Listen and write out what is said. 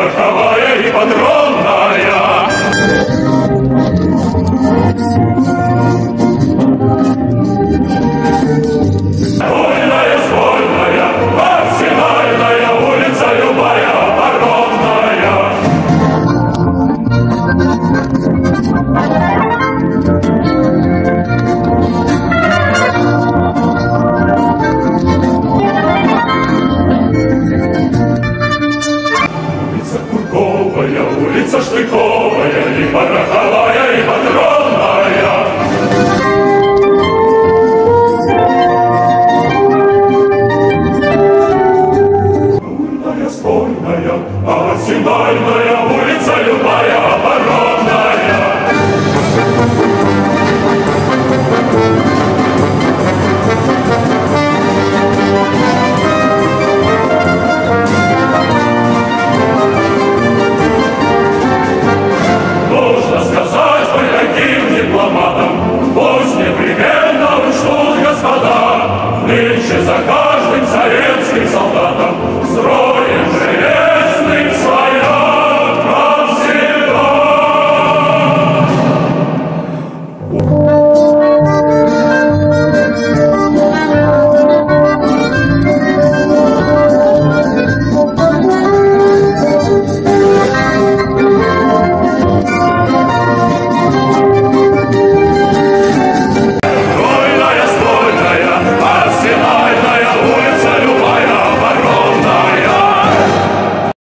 пороховая и патронная. Вольная, свольная, арсенальная, улица любая, оборонная. Улица Курковая, улица Штыковая, и пороховая, и патронная. Вольная, свольная, арсенальная, улица любая, оборонная. Нужно сказать каким дипломатам, пусть непременно учтут господа, нынче за каждым советским солдатом